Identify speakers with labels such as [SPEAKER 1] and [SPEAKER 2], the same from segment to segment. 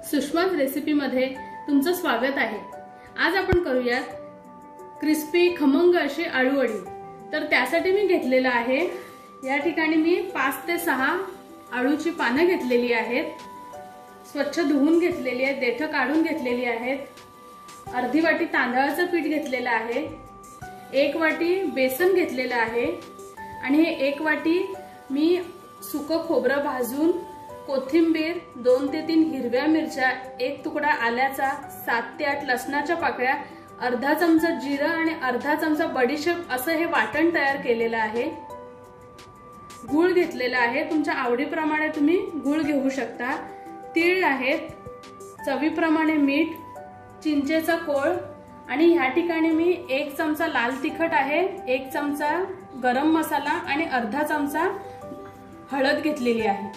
[SPEAKER 1] सुषमाज रेसिपीमध्ये तुमचं स्वागत आहे। आज आपण करूयात क्रिस्पी खमंग अशी आळूवडी। तर त्यासाठी मी घेतलेला आहे, या ठिकाणी मी 5 ते 6 आळूची पानं घेतलेली आहेत, स्वच्छ धुवून घेतलेली आहेत, देठ काढून घेतलेली आहेत। अर्धी वाटी तांदळाचं पीठ घेतलेलं आहे, 1 वाटी बेसन घेतलेलं आहे आणि हे 1 वाटी मी सुकं खोबरं भाजून, कोथिंबीर, 2 ते 3 हिरव्या मिरच्या, 1 तुकडा आल्याचा, 7 ते 8 लसणाच्या पाकळ्या, अर्धा चमचा जिरं आणि अर्धा चमचा बडीशेप असं हे वाटण तयार केलेलं आहे। गूळ घेतलेला आहे, तुमच्या आवडीप्रमाणे तुम्ही गूळ घेऊ शकता। तीळ आहेत, चवीप्रमाणे मीठ, चिंचेचा कोळ आणि ह्या ठिकाणी मी 1 चमचा लाल तिखट आहे, 1 चमचा गरम मसाला आणि अर्धा चमचा हळद घेतलेली आहे।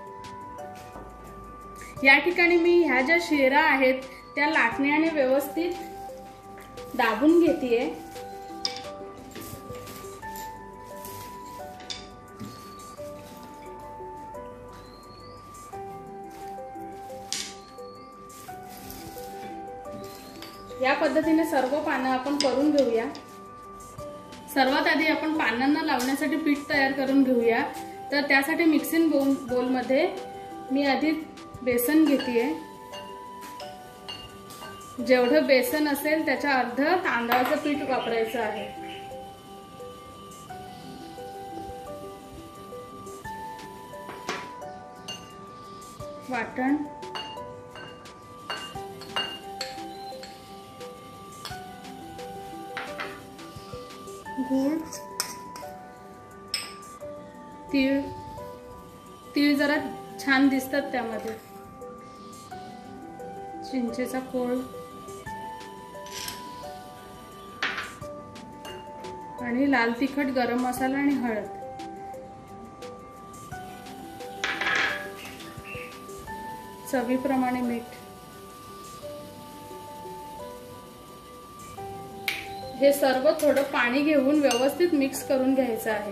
[SPEAKER 1] या ठिकाणी मी ह्या ज्या शिरा आहेत त्या लाटण्याने व्यवस्थित दाबून घेतेय। या पद्धतीने सर्व पानं आपण करून घेऊया। सर्वात आधी आपण पानांना लावण्यासाठी पीठ तयार करून घेऊया। तर त्यासाठी मिक्सिंग बोल मध्ये मी आधी बेसन घेतेय। जेवढं बेसन असेल त्याच्या अर्ध तांदळाचं पीठ वापरायचं आहे। वाटण, गूळ, तीळ, तीळ जरा छान दिसतात त्यामध्ये, चिंचेचा कोळ आणि लाल तिखट, गरम मसाला आणि हळद। चवीप्रमाणे मीठ। हे सर्व थोडं पाणी घेऊन व्यवस्थित मिक्स करून घ्यायचं आहे।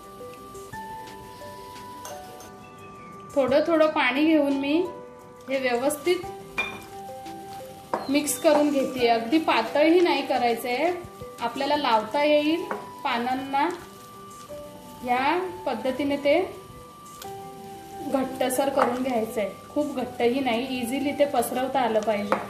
[SPEAKER 1] थोडं थोडं पाणी घेऊन मी हे व्यवस्थित मिक्स करून घेते। अगदी पातळही नाही करायचंय, आपल्याला लावता येईल पानांना, या पद्धतीने ते घट्टसर करून घ्यायचंय। खूप घट्टही नाही, इझिली ते पसरवता आलं पाहिजे।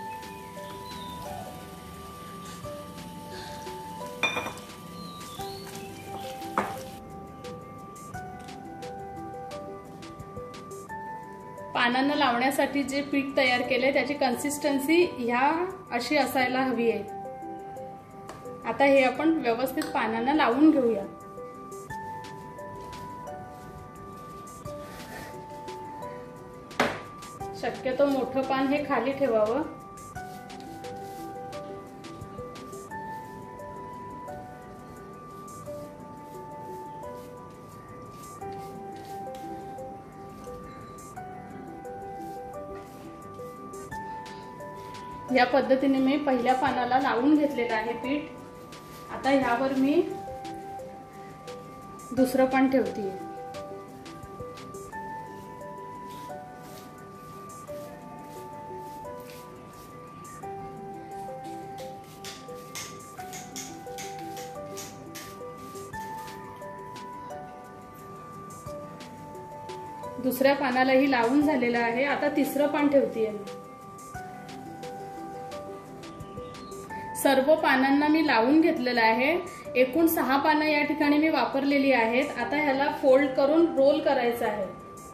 [SPEAKER 1] पानांना लावण्यासाठी जे पीठ तयार केले त्याची कन्सिस्टन्सी ह्या अशी असायला हवी आहे। आता हे आपण व्यवस्थित पानांना लावून घेऊया। शक्यतो मोठं पान हे खाली ठेवावं। या पद्धतीने मी पहिल्या पानाला लावून घेतलेलं आहे पीठ। आता ह्यावर मी दुसरं पान ठेवते। दुसऱ्या पानालाही लावून झालेलं आहे। आता तिसरं पान ठेवते मी। सर्व पानांना मी लावून घेतलेलं आहे। एकूण 6 पानं या ठिकाणी मी वापरलेली आहेत। आता ह्याला फोल्ड करून रोल करायचं आहे।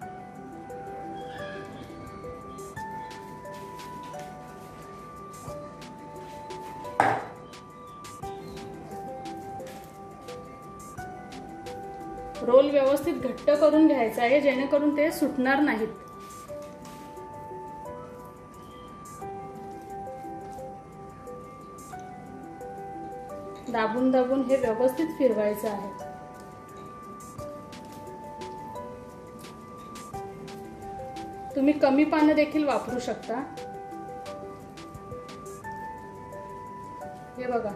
[SPEAKER 1] रोल व्यवस्थित घट्ट करून घ्यायचा आहे, जेणेकरून ते सुटणार नाहीत। दाबून दाबून हे व्यवस्थित फिरवायचं आहे। तुम्ही कमी पानं देखील वापरू शकता। हे बघा,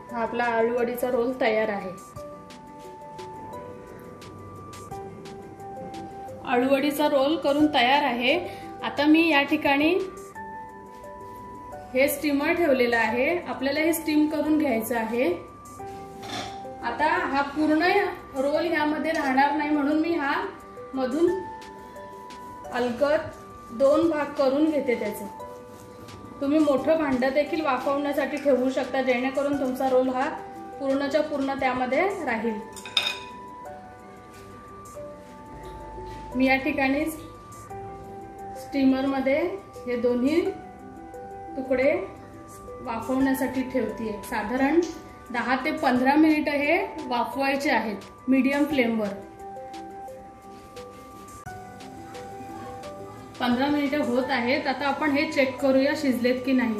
[SPEAKER 1] हा आपला आळूवडीचा रोल तयार आहे। आळूवडीचा रोल करून तयार आहे। आता मी या ठिकाणी हे स्टीमर ठेवलेलं आहे, आपल्याला हे स्टीम करून घ्यायचं आहे। आता हा पूर्ण रोल ह्यामध्ये राहणार नाही म्हणून मी हा मधून अलगद 2 भाग करून घेते त्याचे। तुम्ही मोठं भांडं देखील वाफवण्यासाठी ठेवू शकता, जेणेकरून तुमचा रोल हा पूर्णच्या पूर्ण त्यामध्ये राहील। मी या ठिकाणी स्टीमर मध्ये हे दोन्ही तुकडे वाफवण्यासाठी ठेवते। साधारण 10 ते 15 मिनिट हे वाफवायचे आहेत मीडियम फ्लेमवर। 15 मिनिटे होत आहेत। आता आपण हे चेक करूया शिजलेत की नाही।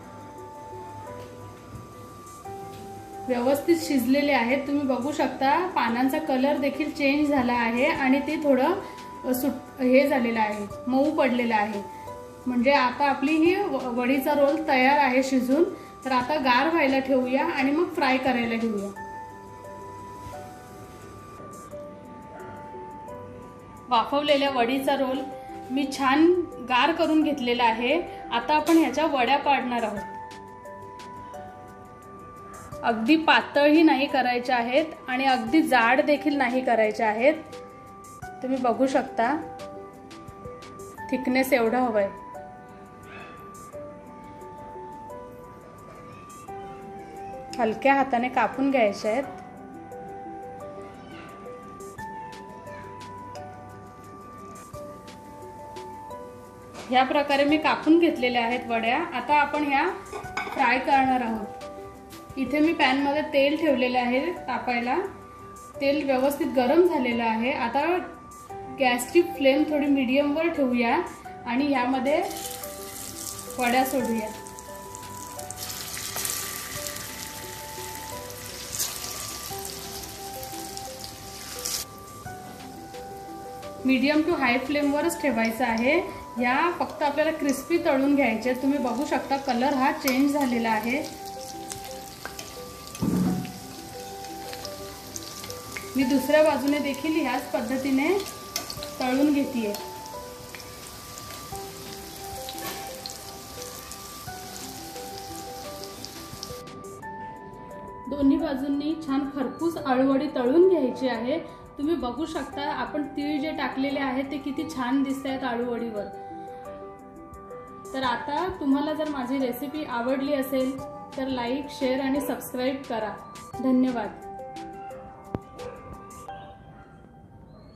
[SPEAKER 1] व्यवस्थित शिजलेले आहेत। तुम्ही बघू शकता पानांचा कलर देखील चेंज झाला आहे आणि ते थोडं हे झालेलं आहे, मऊ पडलेलं आहे। म्हणजे आता आपली ही वडीचा रोल तयार आहे शिजून। तर आता गार व्हायला ठेवूया आणि मग फ्राय करायला घेऊया। वाफवलेल्या वडीचा रोल मी छान गार करून घेतलेला आहे। आता आपण ह्याच्या वड्या पाडणार आहोत। अगदी पातळही नाही करायच्या आहेत आणि अगदी जाड देखील नाही करायच्या आहेत। तुम्ही बघू शकता थिकनेस एवढा हवाय। हलक्या हाताने कापून घ्यायचे आहेत। या प्रकारे मी कापून घेतलेल्या आहेत वड्या। आता आपण ह्या फ्राय करणार आहोत। इथे मी पॅन मध्ये तेल ठेवलेले आहे तापायला। तेल व्यवस्थित गरम झालेलं आहे। आता गॅसची फ्लेम थोडी मीडियम वर ठेवूया आणि ह्यामध्ये वड्या सोडूया। मीडियम टू हाय फ्लेम वरच ठेवायचं आहे। या फक्त आपल्याला क्रिस्पी तळून घ्यायचे। तुम्ही बघू शकता कलर हा चेंज झालेला आहे। मी दुसऱ्या बाजूने देखील ह्याच पद्धतीने तळून घेतेय। दोन्ही बाजूंनी छान खरपूस आळूवडी तळून घ्यायची आहे। तुम्ही बघू शकता आपण तीळ जे टाकलेले आहेत ते किती छान दिसतात आळूवडीवर। तर आता तुम्हाला जर माझी रेसिपी आवडली असेल तर लाईक, शेअर आणि सबस्क्राईब करा। धन्यवाद।